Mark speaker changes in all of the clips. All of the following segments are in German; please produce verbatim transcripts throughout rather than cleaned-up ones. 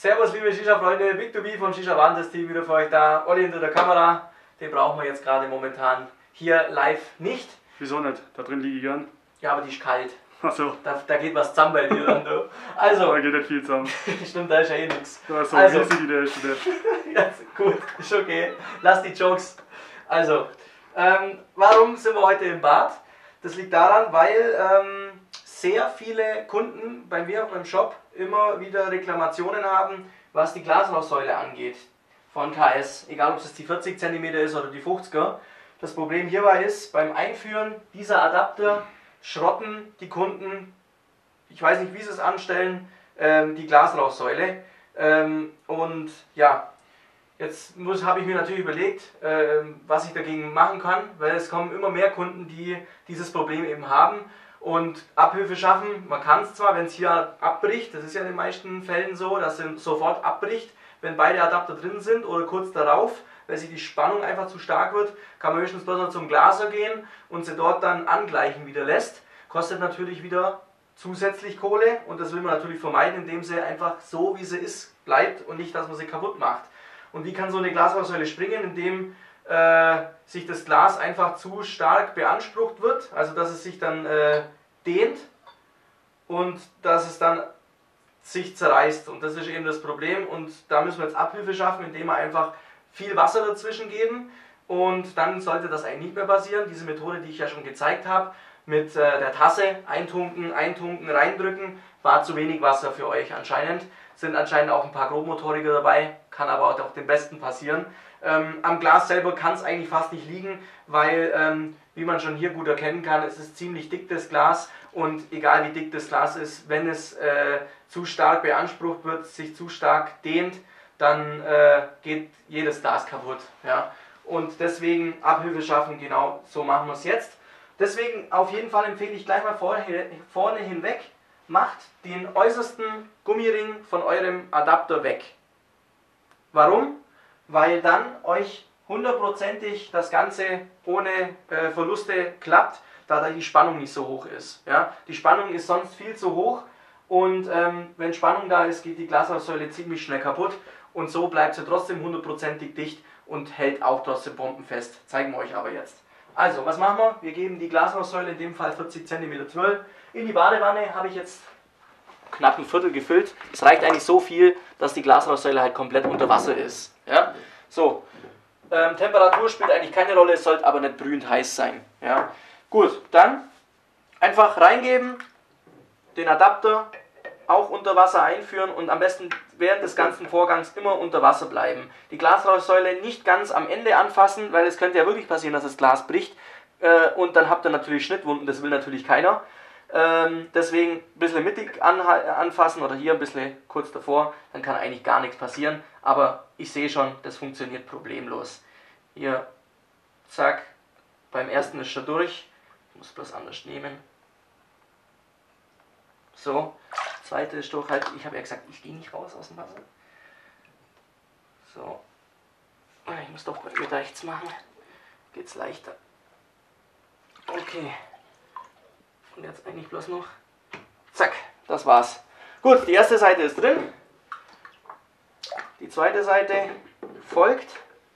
Speaker 1: Servus liebe Shisha-Freunde, Big to B vom Shisha Warentest Team wieder für euch da. Olli hinter der Kamera, den brauchen wir jetzt gerade momentan hier live nicht.
Speaker 2: Wieso nicht? Da drin liege ich gern.
Speaker 1: Ja, aber die ist kalt.
Speaker 2: Achso.
Speaker 1: Da, da geht was zusammen bei dir dann, du. Also.
Speaker 2: Da geht nicht viel zusammen.
Speaker 1: Stimmt, da ist ja eh nix.
Speaker 2: Da ist so
Speaker 1: also,
Speaker 2: riesig, die der ist nicht.
Speaker 1: Ja, gut, ist okay. Lass die Jokes. Also, ähm, warum sind wir heute im Bad? Das liegt daran, weil ähm, sehr viele Kunden bei mir im Shop immer wieder Reklamationen haben, was die Glasrauchsäule angeht von K S. Egal, ob es die vierzig Zentimeter ist oder die fünfziger. Das Problem hierbei ist, beim Einführen dieser Adapter schrotten die Kunden, ich weiß nicht, wie sie es anstellen, ähm, die Glasrauchsäule. Ähm, und ja, jetzt habe ich mir natürlich überlegt, ähm, was ich dagegen machen kann, weil es kommen immer mehr Kunden, die dieses Problem eben haben und Abhilfe schaffen. Man kann es zwar, wenn es hier abbricht, das ist ja in den meisten Fällen so, dass es sofort abbricht, wenn beide Adapter drin sind oder kurz darauf, weil sich die Spannung einfach zu stark wird, kann man höchstens bloß noch zum Glaser gehen und sie dort dann angleichen wieder lässt. Kostet natürlich wieder zusätzlich Kohle und das will man natürlich vermeiden, indem sie einfach so wie sie ist bleibt und nicht, dass man sie kaputt macht. Und wie kann so eine Glasrauchsäule springen, indem äh, sich das Glas einfach zu stark beansprucht wird, also dass es sich dann äh, dehnt und dass es dann sich zerreißt. Und das ist eben das Problem und da müssen wir jetzt Abhilfe schaffen, indem wir einfach viel Wasser dazwischen geben und dann sollte das eigentlich nicht mehr passieren. Diese Methode, die ich ja schon gezeigt habe, mit äh, der Tasse eintunken, eintunken, reindrücken, war zu wenig Wasser für euch anscheinend. Sind anscheinend auch ein paar Grobmotoriker dabei, kann aber auch dem Besten passieren. Ähm, am Glas selber kann es eigentlich fast nicht liegen, weil, ähm, wie man schon hier gut erkennen kann, es ist ziemlich dick das Glas und egal wie dick das Glas ist, wenn es äh, zu stark beansprucht wird, sich zu stark dehnt, dann äh, geht jedes Glas kaputt. Ja? Und deswegen Abhilfe schaffen, genau so machen wir es jetzt. Deswegen auf jeden Fall empfehle ich gleich mal vorne, vorne hinweg, macht den äußersten Gummiring von eurem Adapter weg. Warum? Weil dann euch hundertprozentig das Ganze ohne äh, Verluste klappt, da da die Spannung nicht so hoch ist. Ja? Die Spannung ist sonst viel zu hoch und ähm, wenn Spannung da ist, geht die Glasrauchsäule ziemlich schnell kaputt und so bleibt sie trotzdem hundertprozentig dicht und hält auch trotzdem bombenfest. Zeigen wir euch aber jetzt. Also, was machen wir? Wir geben die Glasrauchsäule, in dem Fall vierzig Zentimeter Twill, in die Badewanne. Habe ich jetzt knapp ein Viertel gefüllt. Es reicht eigentlich so viel, dass die Glasrauchsäule halt komplett unter Wasser ist. Ja? So, ähm, Temperatur spielt eigentlich keine Rolle, es sollte aber nicht brühend heiß sein. Ja? Gut, dann einfach reingeben, den Adapter auch unter Wasser einführen und am besten während des ganzen Vorgangs immer unter Wasser bleiben. Die Glasrauchsäule nicht ganz am Ende anfassen, weil es könnte ja wirklich passieren, dass das Glas bricht äh, und dann habt ihr natürlich Schnittwunden, das will natürlich keiner. Ähm, deswegen ein bisschen mittig an, anfassen oder hier ein bisschen kurz davor, dann kann eigentlich gar nichts passieren, aber ich sehe schon, das funktioniert problemlos. Hier, zack, beim ersten ist schon durch, ich muss bloß anders nehmen. So, zweite ist durch halt, ich habe ja gesagt, ich gehe nicht raus aus dem Wasser. So, ich muss doch mit rechts machen, geht's leichter. Okay, und jetzt eigentlich bloß noch, zack, das war's. Gut, die erste Seite ist drin, die zweite Seite folgt.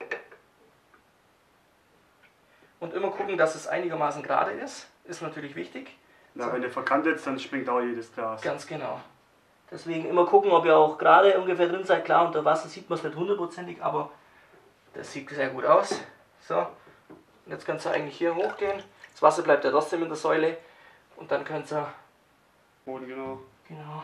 Speaker 1: Und immer gucken, dass es einigermaßen gerade ist, ist natürlich wichtig.
Speaker 2: Ja, wenn ihr verkantet, dann springt auch jedes Glas.
Speaker 1: Ganz genau. Deswegen immer gucken, ob ihr auch gerade ungefähr drin seid. Klar, unter Wasser sieht man es nicht hundertprozentig, aber das sieht sehr gut aus. So, und jetzt könnt ihr eigentlich hier hochgehen. Das Wasser bleibt ja trotzdem in der Säule. Und dann könnt ihr...
Speaker 2: Boden, genau.
Speaker 1: Genau.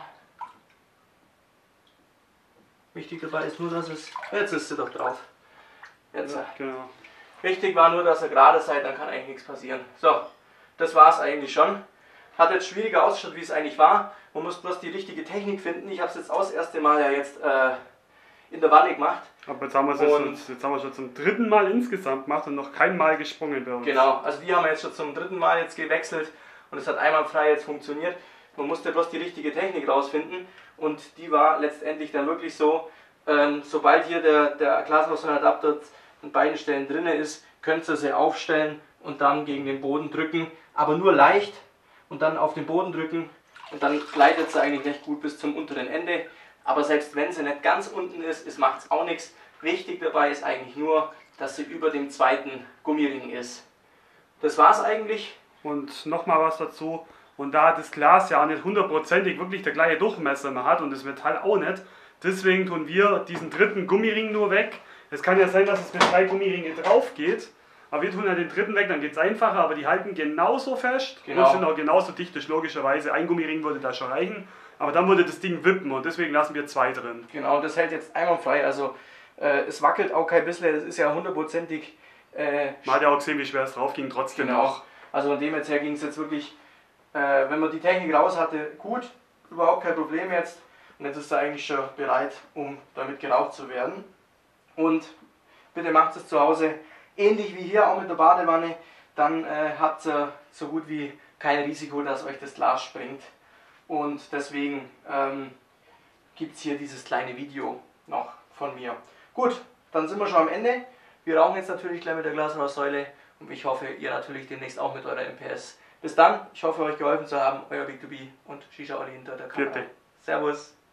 Speaker 1: Wichtig dabei ist nur, dass es... Jetzt ist sie doch drauf. Jetzt.
Speaker 2: Ja, genau.
Speaker 1: Wichtig war nur, dass ihr gerade seid, dann kann eigentlich nichts passieren. So, das war es eigentlich schon. Hat jetzt schwieriger ausgeschaut, wie es eigentlich war. Man muss bloß die richtige Technik finden. Ich habe es jetzt auch das erste Mal ja jetzt äh, in der Wanne gemacht.
Speaker 2: Aber jetzt haben wir es jetzt, jetzt haben wir schon zum dritten Mal insgesamt gemacht und noch kein Mal gesprungen bei uns.
Speaker 1: Genau, also die haben wir jetzt schon zum dritten Mal jetzt gewechselt und es hat einwandfrei jetzt funktioniert. Man musste bloß die richtige Technik rausfinden und die war letztendlich dann wirklich so, ähm, sobald hier der, der Glasrauchsäulenadapter an beiden Stellen drin ist, könnt ihr sie aufstellen und dann gegen den Boden drücken, aber nur leicht und dann auf den Boden drücken und dann gleitet sie eigentlich recht gut bis zum unteren Ende. Aber selbst wenn sie nicht ganz unten ist, es macht es auch nichts. Wichtig dabei ist eigentlich nur, dass sie über dem zweiten Gummiring ist. Das war es eigentlich.
Speaker 2: Und nochmal was dazu. Und da das Glas ja auch nicht hundertprozentig wirklich der gleiche Durchmesser mehr hat und das Metall auch nicht, deswegen tun wir diesen dritten Gummiring nur weg. Es kann ja sein, dass es mit drei Gummiringe drauf geht, aber wir tun ja den dritten weg, dann geht es einfacher, aber die halten genauso fest
Speaker 1: Genau.
Speaker 2: und sind auch genauso dicht, das ist logischerweise. Ein Gummiring würde da schon reichen, aber dann würde das Ding wippen und deswegen lassen wir zwei drin.
Speaker 1: Genau, das hält jetzt einwandfrei, also äh, es wackelt auch kein bisschen, das ist ja hundertprozentig... Äh,
Speaker 2: Man hat ja auch gesehen, wie schwer es drauf ging, trotzdem
Speaker 1: genau.
Speaker 2: noch.
Speaker 1: Also von dem jetzt her ging es jetzt wirklich, äh, wenn man die Technik raus hatte, gut, überhaupt kein Problem jetzt. Und jetzt ist er eigentlich schon bereit, um damit geraucht zu werden. Und bitte macht es zu Hause ähnlich wie hier, auch mit der Badewanne. Dann äh, habt ihr so gut wie kein Risiko, dass euch das Glas springt. Und deswegen ähm, gibt es hier dieses kleine Video noch von mir. Gut, dann sind wir schon am Ende. Wir rauchen jetzt natürlich gleich mit der Glasrauchsäule. Und ich hoffe, ihr natürlich demnächst auch mit eurer M P S. Bis dann, ich hoffe, euch geholfen zu haben. Euer Big to Be und Shisha Olli hinter der Kamera.
Speaker 2: Bitte.
Speaker 1: Servus.